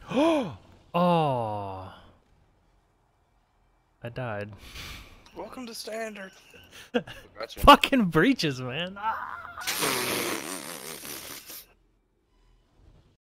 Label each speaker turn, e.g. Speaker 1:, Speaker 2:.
Speaker 1: Oh, I died.
Speaker 2: Welcome to standard. Gotcha.
Speaker 1: Fucking breaches, man. Ah.